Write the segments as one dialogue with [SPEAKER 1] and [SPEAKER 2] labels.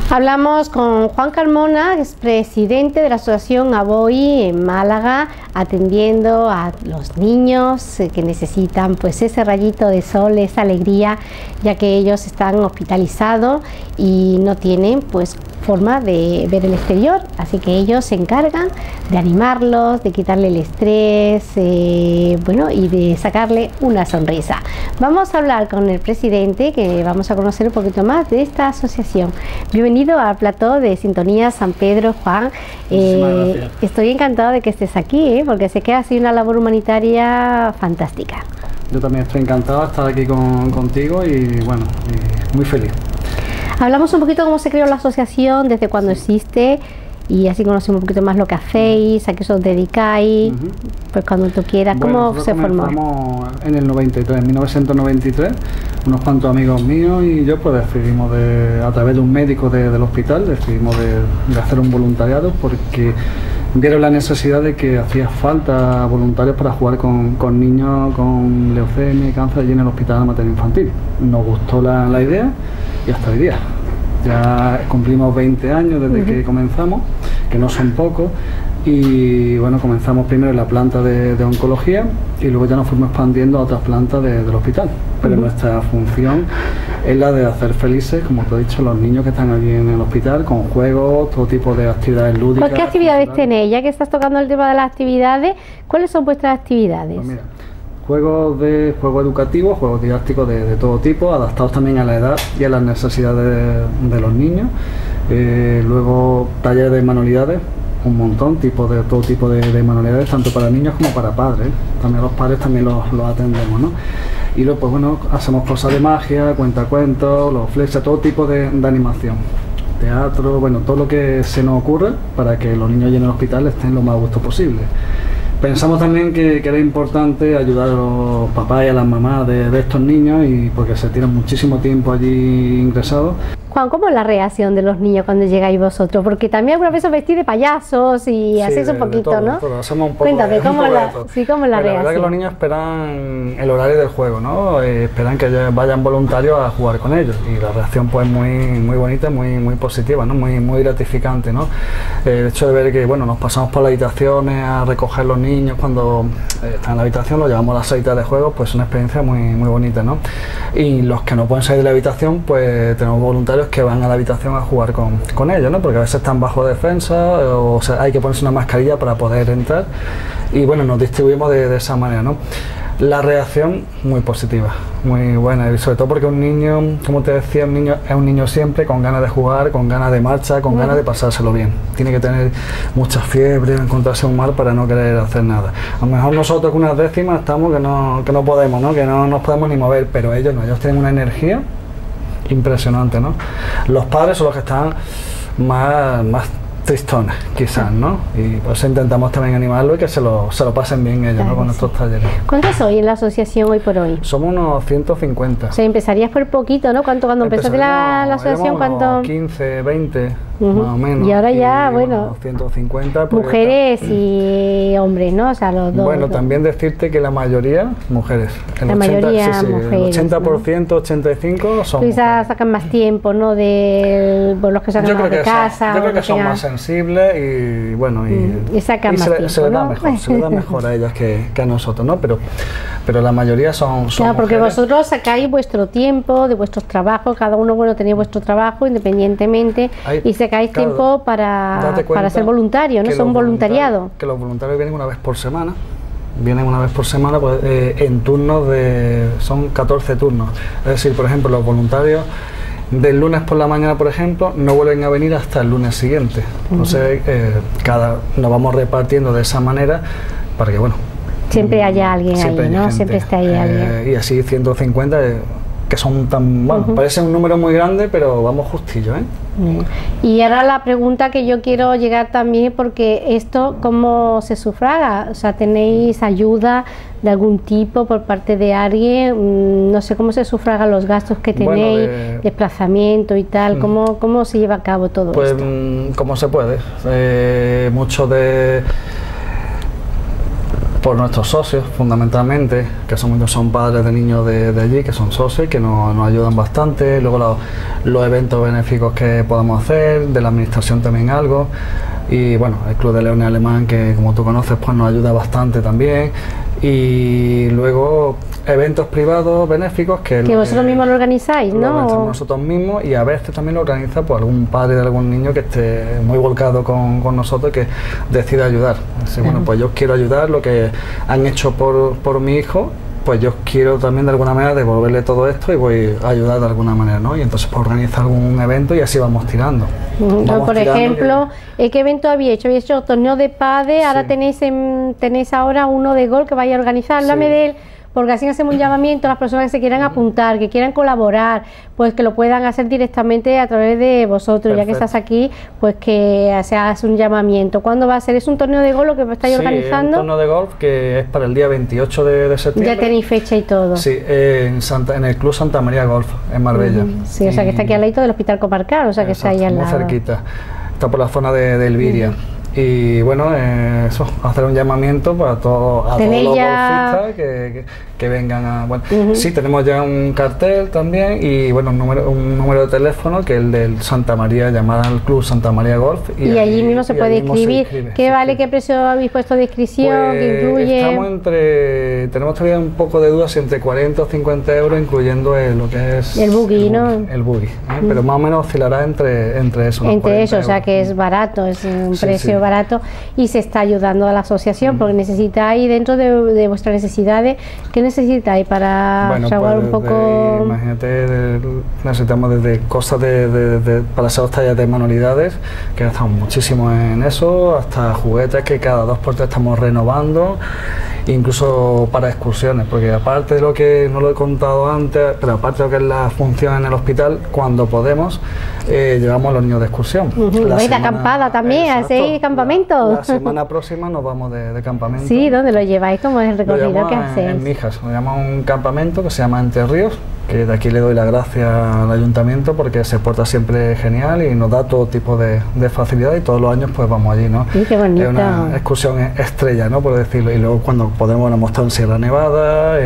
[SPEAKER 1] Hablamos con Juan Carmona, que es presidente de la Asociación ABOI en Málaga, atendiendo a los niños que necesitan pues ese rayito de sol, esa alegría, ya que ellos están hospitalizados y no tienen pues forma de ver el exterior, así que ellos se encargan de animarlos, de quitarle el estrés, bueno, y de sacarle una sonrisa. Vamos a hablar con el presidente, que vamos a conocer un poquito más de esta asociación. Bienvenido al plató de Sintonía San Pedro, Juan. Estoy encantado de que estés aquí, porque sé que ha sido una labor humanitaria fantástica.
[SPEAKER 2] Yo también estoy encantado de estar aquí contigo y bueno, muy feliz.
[SPEAKER 1] Hablamos un poquito de cómo se creó la asociación, desde cuándo existe, y así conocemos un poquito más lo que hacéis, a qué os dedicáis, pues cuando tú quieras.
[SPEAKER 2] Bueno,
[SPEAKER 1] ¿Cómo se formó?
[SPEAKER 2] En el 93, en 1993, unos cuantos amigos míos y yo pues decidimos, a través de un médico del hospital, decidimos de hacer un voluntariado porque vieron la necesidad de que hacía falta voluntarios para jugar con niños con leucemia y cáncer allí en el hospital materno infantil. Nos gustó la idea y hasta hoy día. Ya cumplimos 20 años desde que comenzamos, que no son pocos, y bueno, comenzamos primero en la planta de oncología y luego ya nos fuimos expandiendo a otras plantas del hospital. Pero nuestra función es la de hacer felices, como te he dicho, los niños que están aquí en el hospital, con juegos, todo tipo de actividades lúdicas.
[SPEAKER 1] ¿Qué actividades tenéis? Ya que estás tocando el tema de las actividades, ¿cuáles son vuestras actividades?
[SPEAKER 2] Pues mira, juegos educativos, juegos didácticos de todo tipo, adaptados también a la edad y a las necesidades de los niños. Luego talleres de manualidades, un montón, todo tipo de manualidades, tanto para niños como para padres. También los padres también los atendemos, ¿no? Y luego pues bueno, hacemos cosas de magia, cuentacuentos, los flexas, todo tipo de animación. Teatro, bueno, todo lo que se nos ocurra para que los niños allí en el hospital estén lo más a gusto posible. Pensamos también que era importante ayudar a los papás y a las mamás de estos niños, y porque se tiran muchísimo tiempo allí ingresados.
[SPEAKER 1] Juan, ¿cómo es la reacción de los niños cuando llegáis vosotros? Porque también alguna vez os vestís de payasos y hacéis un poquito, ¿no?
[SPEAKER 2] Hacemos un poco.
[SPEAKER 1] Cuéntame, ¿cómo es la reacción?
[SPEAKER 2] La verdad que los niños esperan el horario del juego, ¿no? Esperan que vayan voluntarios a jugar con ellos, y la reacción pues muy bonita, muy positiva, ¿no? Muy gratificante, ¿no? El hecho de ver que, bueno, nos pasamos por las habitaciones a recoger los niños cuando están en la habitación, los llevamos a las salitas de juego, pues es una experiencia muy bonita, ¿no? Y los que no pueden salir de la habitación, pues tenemos voluntarios que van a la habitación a jugar con ellos, ¿no? Porque a veces están bajo defensa, o sea, hay que ponerse una mascarilla para poder entrar, y bueno, nos distribuimos de esa manera, ¿no? La reacción muy positiva, muy buena, y sobre todo porque un niño, como te decía, es un niño siempre con ganas de jugar, con ganas de marcha, con ganas de pasárselo bien. Tiene que tener mucha fiebre, encontrarse un mar para no querer hacer nada. A lo mejor nosotros con unas décimas estamos que no podemos, ¿no? Que no nos podemos ni mover, pero ellos no, ellos tienen una energía impresionante, ¿no? Los padres son los que están más tristones, quizás, ¿no? Y por eso intentamos también animarlo y que se lo pasen bien ellos,
[SPEAKER 1] claro,
[SPEAKER 2] ¿no? Con nuestros talleres.
[SPEAKER 1] ¿Cuántos sois en la asociación hoy por hoy?
[SPEAKER 2] Somos unos 150.
[SPEAKER 1] O sea, empezarías por poquito, ¿no? Cuando empezaste la asociación, ¿cuánto?
[SPEAKER 2] 15, 20, más o menos.
[SPEAKER 1] Y ahora ya, bueno,
[SPEAKER 2] 150.
[SPEAKER 1] Mujeres y hombres, ¿no? O sea, los dos.
[SPEAKER 2] Bueno, también decirte que la mayoría, mujeres.
[SPEAKER 1] La mayoría mujeres,
[SPEAKER 2] el 80%, ¿no? 85% son mujeres.
[SPEAKER 1] Quizás sacan más tiempo, ¿no? Por los que sacan más de casa.
[SPEAKER 2] Yo creo que son más sensibles y bueno,
[SPEAKER 1] y sacan más tiempo,
[SPEAKER 2] se les da mejor a ellas que a nosotros, ¿no? Pero la mayoría son
[SPEAKER 1] claro, porque
[SPEAKER 2] mujeres.
[SPEAKER 1] vosotros sacáis vuestro tiempo de vuestros trabajos, cada uno, bueno, tenéis vuestro trabajo independientemente, y sacáis tiempo para ser voluntario, ¿no? Son voluntariado.
[SPEAKER 2] Que los voluntarios vienen una vez por semana. Pues, en turnos son 14 turnos. Es decir, por ejemplo, los voluntarios del lunes por la mañana, por ejemplo, no vuelven a venir hasta el lunes siguiente. Entonces, nos vamos repartiendo de esa manera para que, bueno,
[SPEAKER 1] siempre haya alguien ahí, ¿no? Siempre esté ahí alguien.
[SPEAKER 2] Y así 150, que son tan, bueno, parece un número muy grande, pero vamos justillo, ¿eh?
[SPEAKER 1] Y ahora la pregunta que yo quiero llegar también, porque esto, ¿cómo se sufraga? O sea, ¿tenéis ayuda de algún tipo por parte de alguien? No sé cómo se sufragan los gastos que tenéis, desplazamiento y tal, ¿cómo se lleva a cabo todo esto?
[SPEAKER 2] Pues, como se puede, mucho por nuestros socios, fundamentalmente, que son padres de niños de allí, que son socios y que nos ayudan bastante. Luego los eventos benéficos que podamos hacer, de la administración también algo. Y bueno, el Club de Leones Alemán, que como tú conoces, pues nos ayuda bastante también. Y luego eventos privados benéficos que
[SPEAKER 1] vosotros mismos lo organizáis, ¿no?
[SPEAKER 2] Lo organizamos nosotros mismos, y a veces también lo organiza pues algún padre de algún niño que esté muy volcado con nosotros y que decida ayudar. Así, bueno, pues yo quiero ayudar, lo que han hecho por mi hijo, pues yo quiero también de alguna manera devolverle todo esto y voy a ayudar de alguna manera, ¿no? Y entonces pues organiza algún evento y así vamos tirando.
[SPEAKER 1] Por ejemplo, ¿qué evento habéis hecho? Habéis hecho torneo de pádel, ahora tenéis ahora uno de golf que vais a organizar. Háblame de él, porque así hacemos un llamamiento a las personas que se quieran apuntar, que quieran colaborar, pues que lo puedan hacer directamente a través de vosotros. Perfecto. Ya que estás aquí, pues que se haga un llamamiento. ¿Cuándo va a ser? ¿Es un torneo de golf lo que estáis organizando?
[SPEAKER 2] Sí, un torneo de golf que es para el día 28 de septiembre.
[SPEAKER 1] Ya tenéis fecha y todo.
[SPEAKER 2] Sí, en el Club Santa María Golf, en Marbella.
[SPEAKER 1] Sí, o sea que está aquí al lado del Hospital Comarcal, o sea que está ahí al lado.
[SPEAKER 2] Muy cerquita, está por la zona de Elviria. Y bueno, eso, hacer un llamamiento para todos los golfistas que vengan a... Bueno, sí, tenemos ya un cartel también y bueno, un número de teléfono, que es el del Santa María, llamar al Club Santa María Golf.
[SPEAKER 1] Y allí mismo se puede inscribir. ¿Qué vale? ¿Qué precio habéis puesto de inscripción?
[SPEAKER 2] Pues,
[SPEAKER 1] ¿Qué incluye?
[SPEAKER 2] tenemos todavía un poco de dudas entre 40 o 50 euros, incluyendo lo que es...
[SPEAKER 1] El buggy, ¿no?
[SPEAKER 2] El buggy, pero más o menos oscilará entre eso.
[SPEAKER 1] Entre eso, o sea que es barato, es un precio barato, y se está ayudando a la asociación porque necesitáis, dentro de vuestras necesidades, ¿qué necesitáis para saber un poco?
[SPEAKER 2] Imagínate, necesitamos desde cosas para hacer tallas de manualidades, que gastamos muchísimo en eso, hasta juguetes que cada 2 por 3 estamos renovando, incluso para excursiones, porque aparte de lo que no lo he contado antes, pero aparte de lo que es la función en el hospital, cuando podemos llevamos a los niños de excursión.
[SPEAKER 1] ¿Vais de acampada también? ¿Hacéis campamentos?
[SPEAKER 2] La semana próxima nos vamos de campamento.
[SPEAKER 1] Sí, ¿dónde lo lleváis? ¿Cómo es el recorrido que hacéis?
[SPEAKER 2] En Mijas, nos llama un campamento que se llama Entre Ríos, que de aquí le doy las gracias al ayuntamiento porque se porta siempre genial y nos da todo tipo de facilidad, y todos los años pues vamos allí, ¿no?
[SPEAKER 1] Sí, qué bonito.
[SPEAKER 2] Es una excursión estrella, ¿no? Por decirlo, y luego cuando podemos nos mostramos en Sierra Nevada,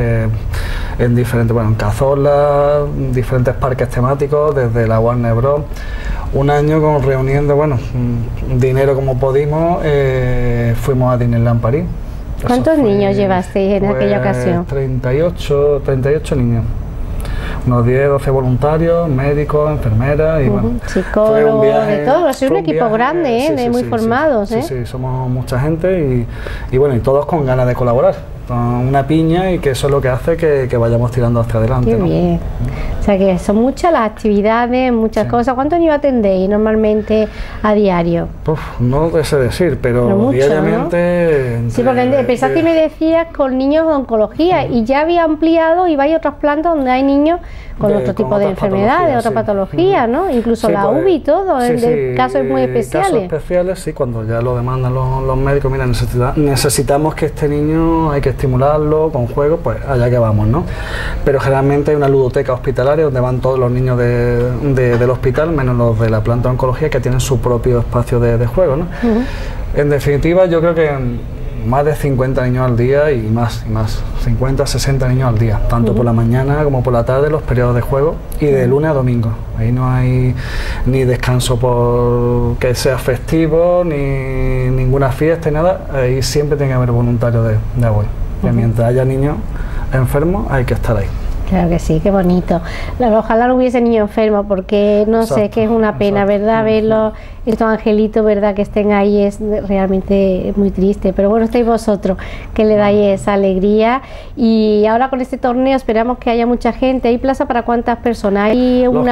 [SPEAKER 2] en diferentes, en Cazorla, diferentes parques temáticos, desde la Warner Bros. Un año reuniendo, dinero como pudimos, fuimos a Disneyland París.
[SPEAKER 1] ¿Cuántos niños llevasteis en aquella ocasión?
[SPEAKER 2] 38 niños. Unos 10, 12 voluntarios, médicos, enfermeras y
[SPEAKER 1] psicólogos, de todo. Es un equipo grande, de muy formados.
[SPEAKER 2] Sí, somos mucha gente y todos con ganas de colaborar. Una piña, y que eso es lo que hace que vayamos tirando hacia adelante.
[SPEAKER 1] Qué bien. O sea que son muchas las actividades, muchas cosas. ¿Cuántos niños atendéis normalmente a diario?
[SPEAKER 2] No te sé decir, pero mucho, diariamente...
[SPEAKER 1] ¿no? Sí, porque empezaste y me decías con niños de oncología y ya había ampliado y vais a otras plantas donde hay niños con otro tipo de enfermedades, otra patología, ¿no? Incluso la UBI y todo, en casos muy especiales.
[SPEAKER 2] Casos especiales, sí, cuando ya lo demandan los médicos, mira, necesitamos que este niño, hay que estimularlo con juegos, pues allá que vamos, ¿no? Pero generalmente hay una ludoteca hospitalaria donde van todos los niños del hospital, menos los de la planta de oncología, que tienen su propio espacio de juego, ¿no? En definitiva, yo creo que más de 50 niños al día y más, 50, 60 niños al día, tanto por la mañana como por la tarde, los periodos de juego, y de lunes a domingo. Ahí no hay ni descanso por que sea festivo, ni ninguna fiesta, ni nada. Ahí siempre tiene que haber voluntarios de apoyo. Y mientras haya niños enfermos, hay que estar ahí.
[SPEAKER 1] Claro que sí, qué bonito. Ojalá no hubiese niños enfermos, porque no sé, que es una pena, ¿verdad? Verlos, estos angelitos, ¿verdad? Que estén ahí es realmente muy triste. Pero bueno, estáis vosotros, que le dais esa alegría. Y ahora con este torneo esperamos que haya mucha gente. ¿Hay plaza para cuántas personas? ¿Hay un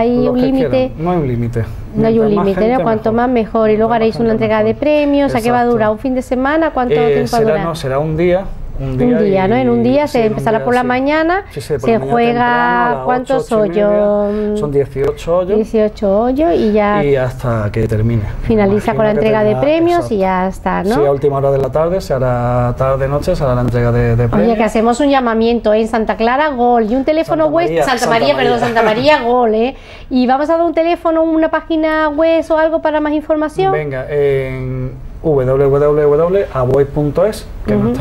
[SPEAKER 1] límite?
[SPEAKER 2] No hay un límite.
[SPEAKER 1] No hay un límite, ¿no? Cuanto más mejor. Y luego haréis una entrega de premios. ¿A qué va a durar? ¿Un fin de semana? ¿Cuánto tiempo va a durar?
[SPEAKER 2] No, será un día.
[SPEAKER 1] Un día, ¿no? En un día se empezará por la mañana, se juega, ¿cuántos hoyos?
[SPEAKER 2] Son 18 hoyos.
[SPEAKER 1] 18 hoyos y ya...
[SPEAKER 2] Y hasta que termine.
[SPEAKER 1] Finaliza con la entrega de premios y ya está, ¿no?
[SPEAKER 2] Sí, a última hora de la tarde, se hará tarde-noche, se hará la entrega de premios.
[SPEAKER 1] Oye, que hacemos un llamamiento en Santa Clara Gol y un teléfono web... Santa María Gol, ¿eh? Y vamos a dar un teléfono, una página web o algo para más información.
[SPEAKER 2] Venga, en www.aboy.es, que es nuestra web.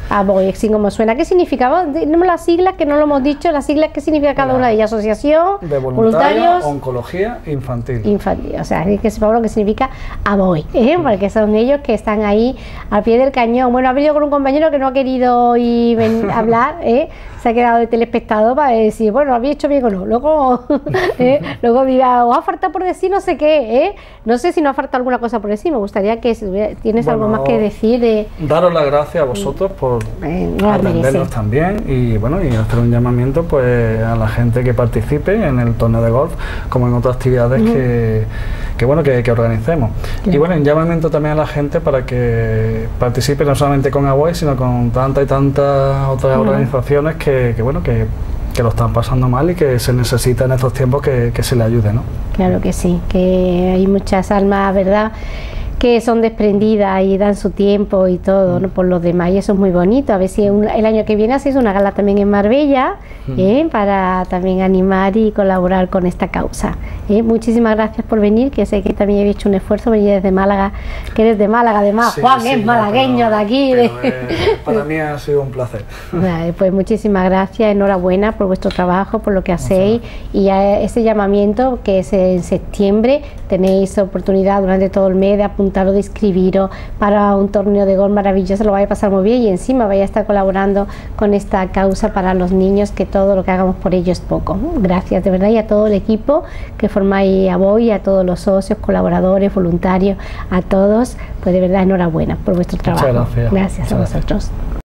[SPEAKER 1] ABOI, así como suena. ¿Qué significa? Tenemos las siglas que no lo hemos dicho, las siglas, ¿qué significa cada una de ellas? Asociación
[SPEAKER 2] de
[SPEAKER 1] voluntarios,
[SPEAKER 2] oncología infantil.
[SPEAKER 1] O sea, hay que sepa lo que significa ABOI, porque son ellos que están ahí al pie del cañón. Bueno, ha venido con un compañero que no ha querido hoy hablar, se ha quedado de telespectador para decir, bueno, ¿lo habéis hecho bien o no? Luego, luego dirá, os ha faltado por decir no sé qué, no sé si nos ha faltado alguna cosa por decir, me gustaría que si tienes algo más que decir.
[SPEAKER 2] Daros las gracias a vosotros por atendernos también y bueno, y hacer un llamamiento pues a la gente que participe en el torneo de golf, como en otras actividades que organicemos. Claro. Y bueno, un llamamiento también a la gente para que participe no solamente con ABOI, sino con tantas y tantas otras organizaciones que lo están pasando mal y que se necesita en estos tiempos que se le ayude, ¿no?
[SPEAKER 1] Claro que sí, que hay muchas almas, ¿verdad?, que son desprendidas y dan su tiempo y todo, ¿no?, por los demás, y eso es muy bonito. A ver si el año que viene hacéis una gala también en Marbella, para también animar y colaborar con esta causa. Muchísimas gracias por venir, que sé que también habéis hecho un esfuerzo, venir desde Málaga, que eres de Málaga además, sí, Juan es malagueño de aquí.
[SPEAKER 2] Para mí ha sido un placer.
[SPEAKER 1] Vale, pues muchísimas gracias, enhorabuena por vuestro trabajo, por lo que hacéis, y a ese llamamiento que es en septiembre, tenéis oportunidad durante todo el mes de apuntaros, de inscribiros para un torneo de golf maravilloso, lo vais a pasar muy bien y encima vais a estar colaborando con esta causa para los niños, que todo lo que hagamos por ellos es poco. Gracias de verdad, y a todo el equipo que formáis ABOI, a todos los socios, colaboradores, voluntarios, a todos, pues de verdad enhorabuena por vuestro trabajo.
[SPEAKER 2] Muchas gracias.
[SPEAKER 1] Gracias a vosotros.